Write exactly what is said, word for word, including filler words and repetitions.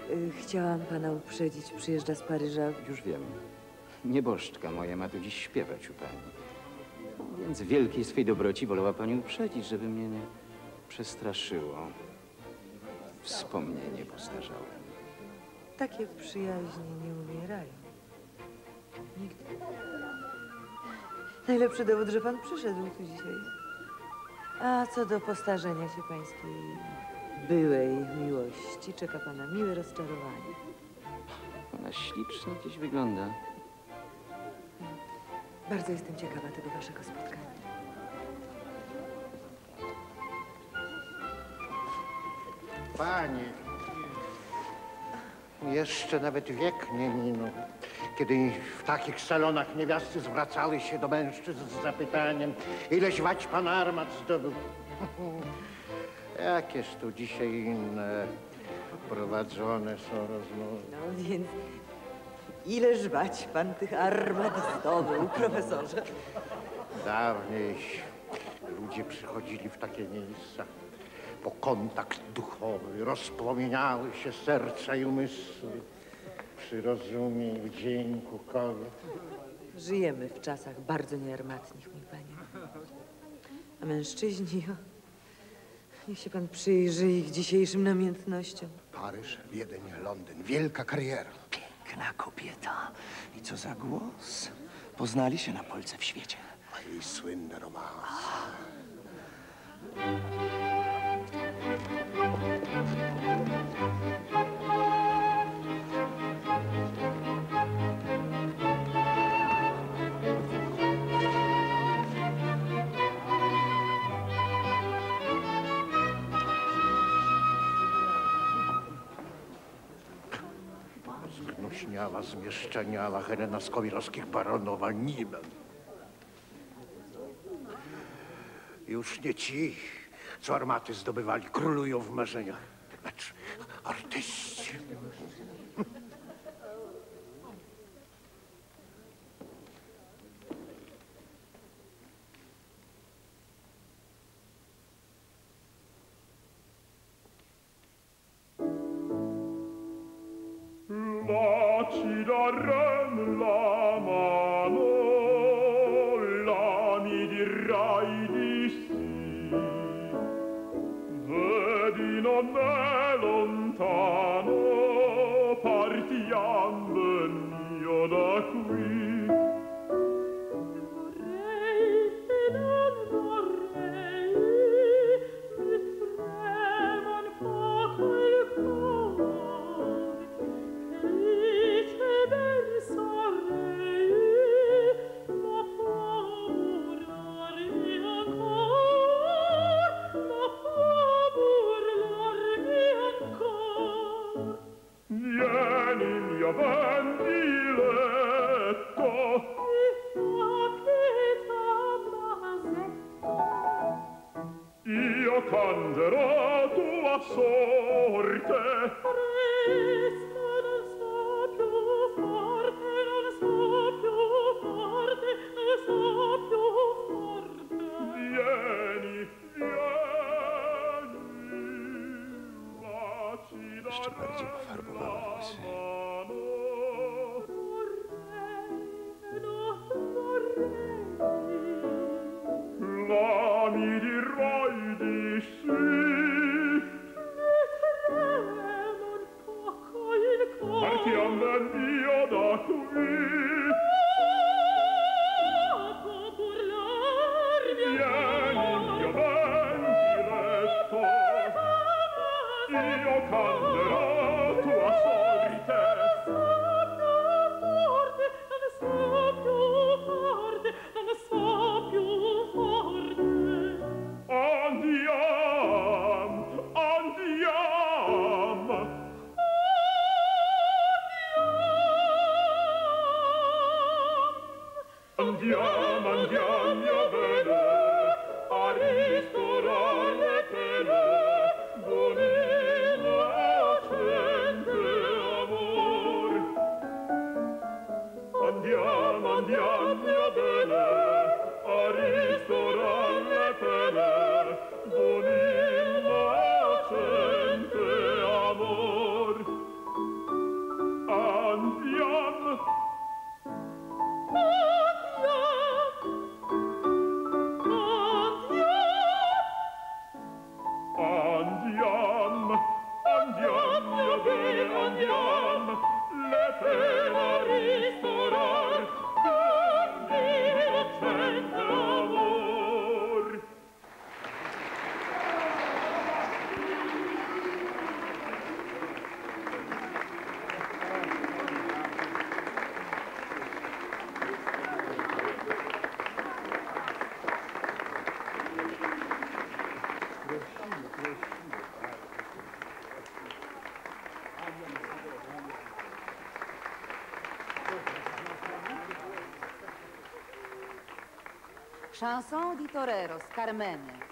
Y, chciałam pana uprzedzić, przyjeżdża z Paryża. Już wiem. Nieboszczka moja ma tu dziś śpiewać u pani. Więc wielkiej swej dobroci wolała pani uprzedzić, żeby mnie nie przestraszyło. Wspomnienie postarzałem. Takie przyjaźnie nie umierają. Nigdy. Najlepszy dowód, że pan przyszedł tu dzisiaj. A co do postarzenia się pańskiej byłej miłości, czeka pana miłe rozczarowanie. Ona ślicznie gdzieś wygląda. Bardzo jestem ciekawa tego waszego spotkania. Pani, jeszcze nawet wiek nie minął, kiedy w takich salonach niewiasty zwracały się do mężczyzn z zapytaniem, ileś wać pan armat zdobył. Jakież tu dzisiaj inne prowadzone są rozmowy. No więc ile żwać pan tych armat zdobył, profesorze? Dawniej ludzie przychodzili w takie miejsca po kontakt duchowy, rozpłomieniały się serca i umysły przy rozumie i wdzięku kobiet. Żyjemy w czasach bardzo niearmatnych, mój panie. A mężczyźni, o, niech się pan przyjrzy ich dzisiejszym namiętnościom. Paryż, Wiedeń, Londyn. Wielka kariera. Piękna kobieta. I co za głos. Poznali się na Polce w świecie. A jej słynny romans. Zgnuśniała, zmieszczeniała Helena Skowirowskich baronowa Niben. Już nie ci, co armaty zdobywali, królują w marzeniach, lecz artyści. La ci darem la mano, la mi dirai di sì. Vedi non è lontano, partiam ben io da qui. Vorrei e non vorrei, mi trema un poco il cuore. Felice pensarei, ma paurarmi ancor, ma paurarmi ancor. Vieni, mia ben diletto, mi fa pietà masetto. Io canterò tua sorte. Presto non so più forte, non so più forte, non so più forte. Vieni, vieni, baci da Jeszcze bardziej pofarbowała włosy. Vorrei, non vorrei, la mi dirai di sì. Partiam ben io da qui. Vieni, mio ben diletto, io canterò tua sorte. Non so più forte, non so più forte. Andiam, andiam. Andiamo, andiamo, mia bene, a ristorare le pene, buon'innocente amor. Andiamo, andiamo, mia bene, a ristorare le pene, buon'innocente amor. Chanson di Torero z Carmenem.